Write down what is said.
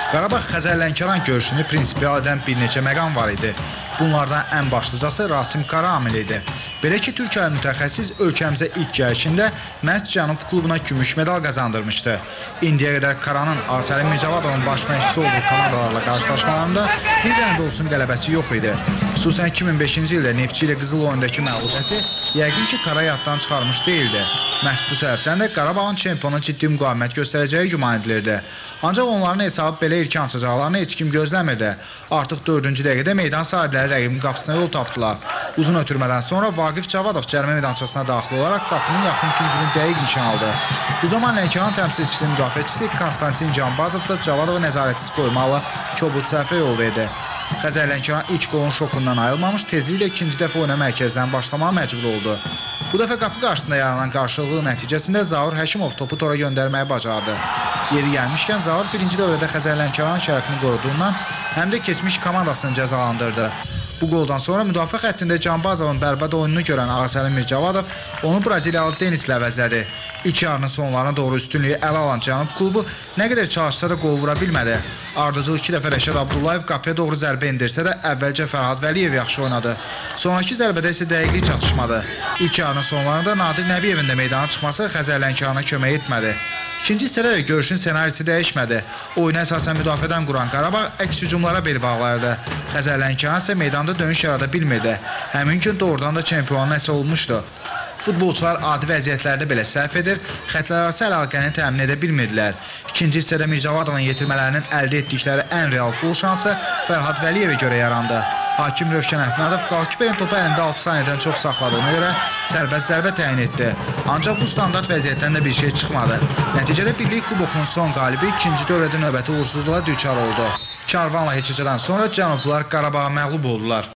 Qarabağ Xəzər-Lənkəran görüşünü prinsipial edən bir neçə məqam var idi. Bunlardan ən başlıcası Rasim Karaamil idi. Belə ki, Türkiyə mütəxəssis ölkəmizə ilk gəlişində məhz Cənub klubuna gümüş medal qazandırmışdı. İndiyə qədər Karanın Asəli Mircavadovun baş məşqçisi olduğu komandalarla qarşılaşmalarında bir dənə də olsun qələbəsi yox idi. Xüsusən 2005-ci ildə Neftçi ilə Qızıl oyundakı məğlubiyyəti yəqin ki, Kara yaddan çıxarmış deyildi. Məhz bu səbəbdən də Qarabağın çempiona ciddi müqavimət göstərəcəyi güman edilirdi. Ancaq onların hesabı belə erkən açacaqlarını heç kim gözləmirdi. Artıq 4-cü dəqiqədə meydan sahibləri rəqibin qapısına yol tapdılar. Uzun ötürmədən sonra Vaqif Cavadov cərimə meydançasına daxil olaraq qapının yaxın küncünü dəqiq nişan aldı. Bu zaman Lənkəran təmsilçisi müdafiəçisi Konstantin Canbazov da Cavadovu nəzarətsiz qoymalı kobud səhvə yol verdi. Xəzər-Lənkəran ilk qolun şokundan ayrılmamış tezliklə ikinci dəfə oyuna mərkəzdən başlamağa məcbur oldu. Bu dəfə qapı qarşısında yaranan qarşılıqlı nəticəsində Zaur Həşimov topu tora göndərməyi bacardı. Yeri gəlmişkən Zaur birinci dövrədə Xəzər-Lənkəran şərəfini qoruduğundan həm də keçmiş komandasını cəzalandırdı. Bu qoldan sonra müdafiə xəttində Canbazovun bərbad oyununu görən Asəli Mircavadov onu Braziliyalı Denislə əvəzlədi. İlk yarının sonlarına doğru üstünlüyü ələ alan Cənub klubu nə qədər çalışsa da qol vura bilmədi. Ardıcıl 2 dəfə Rəşad Abdullayev qapıya doğru zərbə indirsə də əvvəlcə Fərhad Vəliyev yaxşı oynadı. Sonraki zərbədə isə dəqiqlik çatışmadı. İlk yarının sonlarında Nadir Nəbiyevin də meydana çıxması Xəzər-Lənkərana kömək etmədi. İkinci hissədə də görüşün ssenarisi dəyişmədi. Oyunu əsasən müdafiədən quran Qarabağ əks hücumlara bel bağlayırdı. Xəzər-Lənkəran isə meydanda dönüş yarada bilmirdi. Həmin gün doğrudan da çempionun nəsə olmuşdu. Futbolçular adi vəziyyətlərdə belə səhv edir, xətlərarası əlaqəni təmin edə bilmirdilər. İkinci hissədə Mircavadovun yetirmələrinin əldə etdikləri ən real qol şansı Fərhad Vəliyevə görə yarandı. Hakim Rövşən Əhmədov qalkiperin topu əlində 6 saniyədən çox saxladığına görə sərbəst zərbə təyin etdi. Ancaq bu standart vəziyyətdən də bir şey çıxmadı. Nəticədə Birlik Kubokunun son qalibi ikinci dövrədə növbəti uğursuzluğa düçar oldu. Karvanla heçəcədən sonra Cənublular Qarabağa məğlub oldular.